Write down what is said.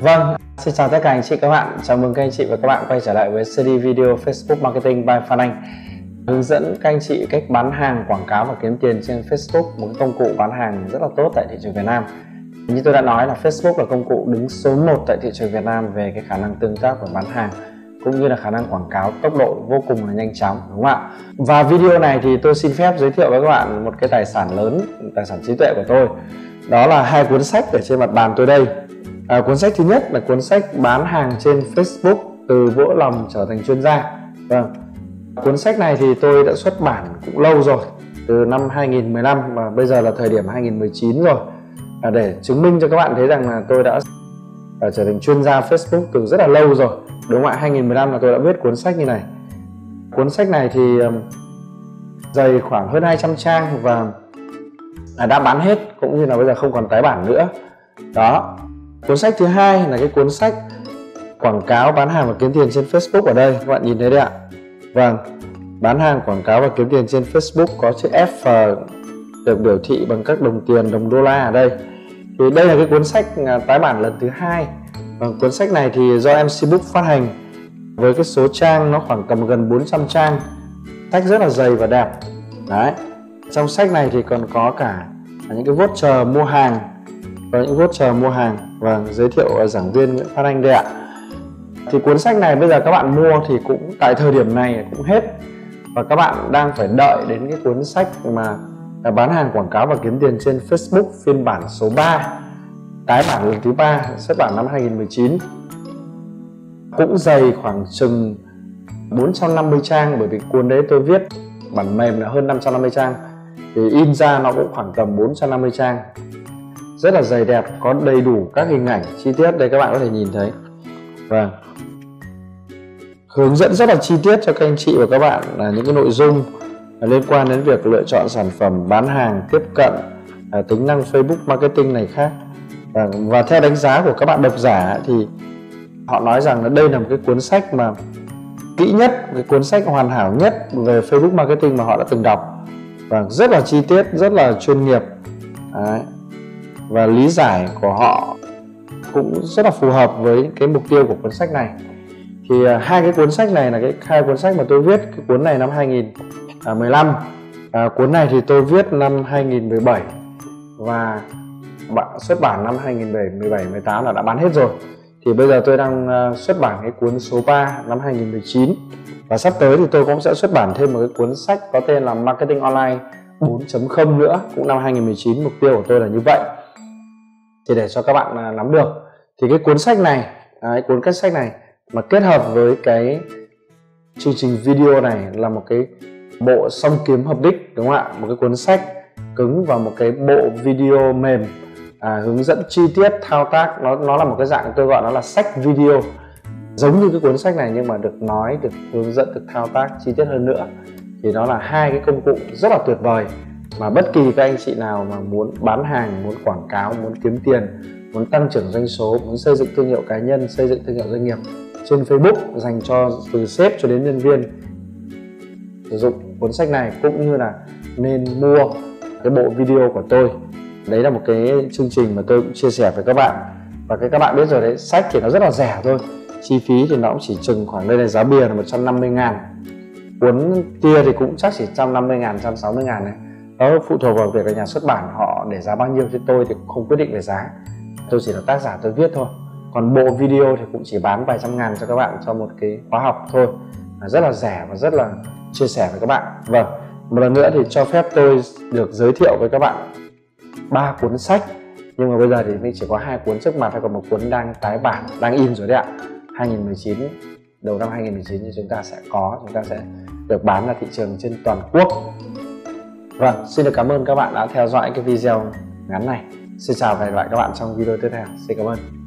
Vâng, xin chào tất cả anh chị các bạn. Chào mừng các anh chị và các bạn quay trở lại với series video Facebook Marketing by Phan Anh. Hướng dẫn các anh chị cách bán hàng, quảng cáo và kiếm tiền trên Facebook, một công cụ bán hàng rất là tốt tại thị trường Việt Nam. Như tôi đã nói là Facebook là công cụ đứng số 1 tại thị trường Việt Nam về cái khả năng tương tác và bán hàng, cũng như là khả năng quảng cáo tốc độ vô cùng là nhanh chóng, đúng không ạ? Và video này thì tôi xin phép giới thiệu với các bạn một cái tài sản lớn, tài sản trí tuệ của tôi. Đó là hai cuốn sách ở trên mặt bàn tôi đây. Cuốn sách thứ nhất là cuốn sách bán hàng trên Facebook từ vỡ lòng trở thành chuyên gia. Vâng, cuốn sách này thì tôi đã xuất bản cũng lâu rồi, từ năm 2015 và bây giờ là thời điểm 2019 rồi. Để chứng minh cho các bạn thấy rằng là tôi đã trở thành chuyên gia Facebook từ rất là lâu rồi, đúng không ạ? 2015 là tôi đã viết cuốn sách như này. Cuốn sách này thì dày khoảng hơn 200 trang và đã bán hết, cũng như là bây giờ không còn tái bản nữa. Đó. Cuốn sách thứ hai là cái cuốn sách quảng cáo, bán hàng và kiếm tiền trên Facebook ở đây, các bạn nhìn thấy đấy ạ. Vâng, bán hàng, quảng cáo và kiếm tiền trên Facebook có chữ F được biểu thị bằng các đồng tiền, đồng đô la ở đây. Thì đây là cái cuốn sách tái bản lần thứ hai. Cuốn sách này thì do MC Book phát hành với cái số trang nó khoảng tầm gần 400 trang. Sách rất là dày và đẹp. Đấy. Trong sách này thì còn có cả những cái voucher mua hàng, có những voucher mua hàng. Vâng, giới thiệu giảng viên Nguyễn Phan Anh đây ạ. Thì cuốn sách này bây giờ các bạn mua thì cũng tại thời điểm này cũng hết, và các bạn đang phải đợi đến cái cuốn sách mà bán hàng, quảng cáo và kiếm tiền trên Facebook phiên bản số 3, tái bản lần thứ 3, xuất bản năm 2019. Cũng dày khoảng chừng 450 trang, bởi vì cuốn đấy tôi viết bản mềm là hơn 550 trang, thì in ra nó cũng khoảng tầm 450 trang. Rất là dày đẹp, có đầy đủ các hình ảnh chi tiết đây, các bạn có thể nhìn thấy. Vâng, hướng dẫn rất là chi tiết cho các anh chị và các bạn là những cái nội dung liên quan đến việc lựa chọn sản phẩm, bán hàng, tiếp cận, tính năng Facebook marketing này khác. Và theo đánh giá của các bạn độc giả thì họ nói rằng là đây là một cái cuốn sách mà kỹ nhất, cái cuốn sách hoàn hảo nhất về Facebook marketing mà họ đã từng đọc. Và rất là chi tiết, rất là chuyên nghiệp. Đấy. Và lý giải của họ cũng rất là phù hợp với cái mục tiêu của cuốn sách này. Thì hai cái cuốn sách này là hai cuốn sách mà tôi viết. Cái cuốn này năm 2015, cuốn này thì tôi viết năm 2017 và xuất bản năm 2017, 18 là đã bán hết rồi. Thì bây giờ tôi đang xuất bản cái cuốn số 3 năm 2019, và sắp tới thì tôi cũng sẽ xuất bản thêm một cái cuốn sách có tên là Marketing Online 4.0 nữa, cũng năm 2019. Mục tiêu của tôi là như vậy. Thì để cho các bạn nắm được thì cái cuốn sách này, cuốn cách sách này mà kết hợp với cái chương trình video này là một cái bộ song kiếm hợp đích, đúng không ạ? Một cái cuốn sách cứng và một cái bộ video mềm hướng dẫn chi tiết thao tác. Nó là một cái dạng tôi gọi nó là sách video, giống như cái cuốn sách này nhưng mà được nói, được hướng dẫn, được thao tác chi tiết hơn nữa. Thì đó là hai cái công cụ rất là tuyệt vời mà bất kỳ các anh chị nào mà muốn bán hàng, muốn quảng cáo, muốn kiếm tiền, muốn tăng trưởng doanh số, muốn xây dựng thương hiệu cá nhân, xây dựng thương hiệu doanh nghiệp trên Facebook dành cho từ sếp cho đến nhân viên sử dụng cuốn sách này, cũng như là nên mua cái bộ video của tôi. Đấy là một cái chương trình mà tôi cũng chia sẻ với các bạn. Và các bạn biết rồi đấy, sách thì nó rất là rẻ thôi, chi phí thì nó cũng chỉ chừng khoảng, đây là giá bìa là 150.000, cuốn kia thì cũng chắc chỉ 150.000, 160.000 này. Đó phụ thuộc vào việc là nhà xuất bản họ để giá bao nhiêu, chứ tôi thì cũng không quyết định về giá, tôi chỉ là tác giả, tôi viết thôi. Còn bộ video thì cũng chỉ bán vài trăm ngàn cho các bạn cho một cái khóa học thôi, rất là rẻ và rất là chia sẻ với các bạn. Vâng, một lần nữa thì cho phép tôi được giới thiệu với các bạn 3 cuốn sách, nhưng mà bây giờ thì mình chỉ có 2 cuốn trước mặt, hay còn một cuốn đang tái bản, đang in rồi đấy ạ. 2019, đầu năm 2019 thì chúng ta sẽ được bán ra thị trường trên toàn quốc. Vâng, xin được cảm ơn các bạn đã theo dõi cái video ngắn này. Xin chào và hẹn gặp lại các bạn trong video tiếp theo. Xin cảm ơn.